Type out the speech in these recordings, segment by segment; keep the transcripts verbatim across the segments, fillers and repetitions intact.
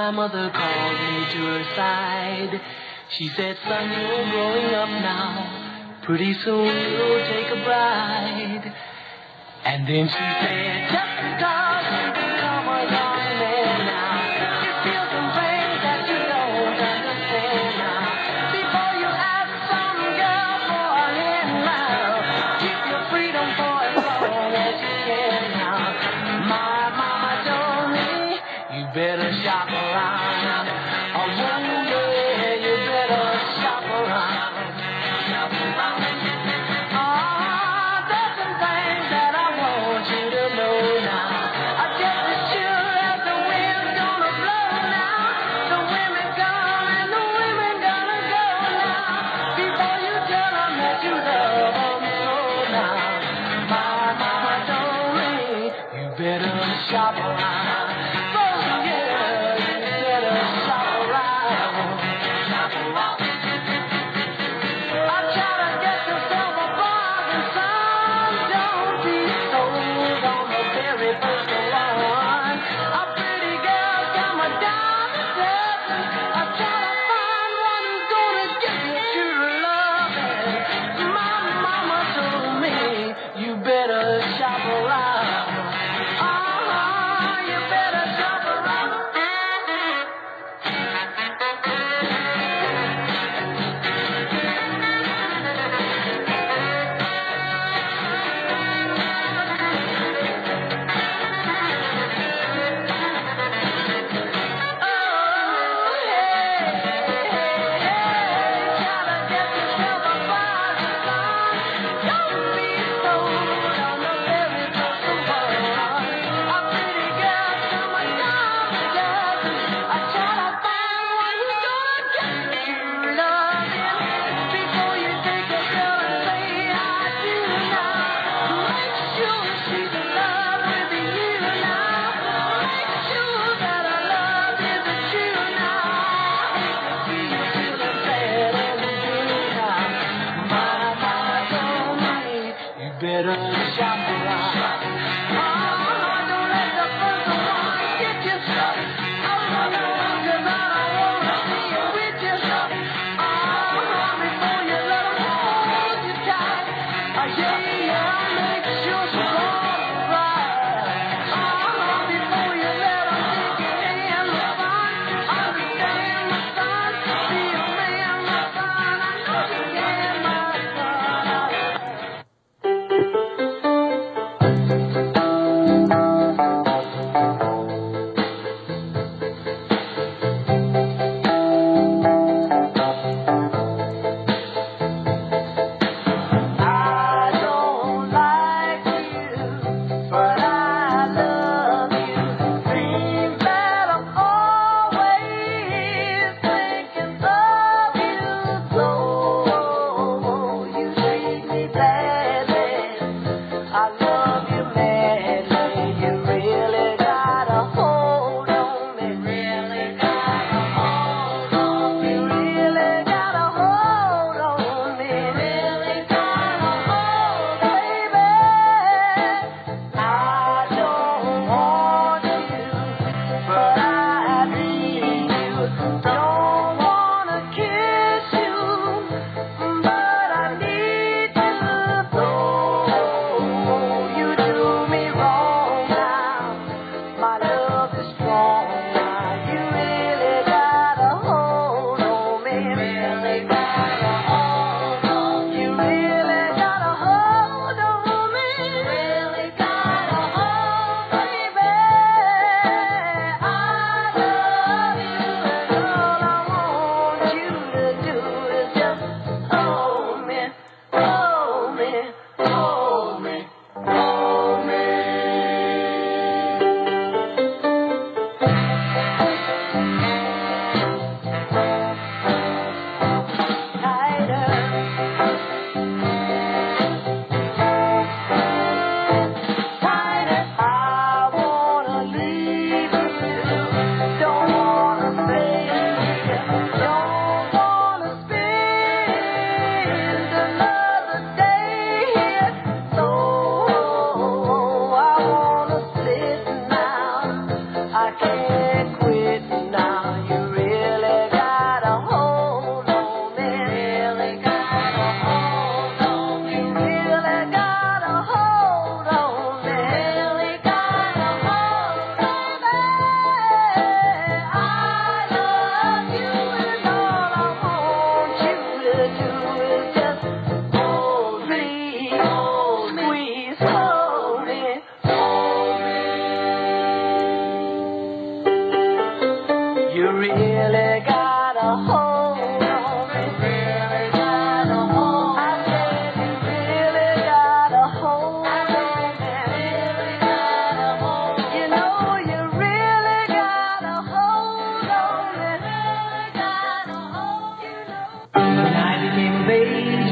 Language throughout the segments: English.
my mother called me to her side. She said, son, you're growing up now. Pretty soon you'll take a bride. And then she said, just because you become a young man now, you feel some things that you don't understand now. Before you ask some girl for a hand now, keep your freedom for as long as you can now. My mama told me, you better shop around. Oh, yeah, you better shop around. Shop around. Oh, there's some things that I want you to know now. I guess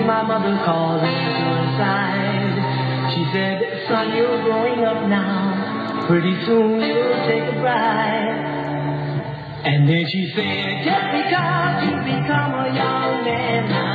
my mother called me to her side. She said, son, you're growing up now. Pretty soon you'll take a bride. And then she said, just because you become a young man now,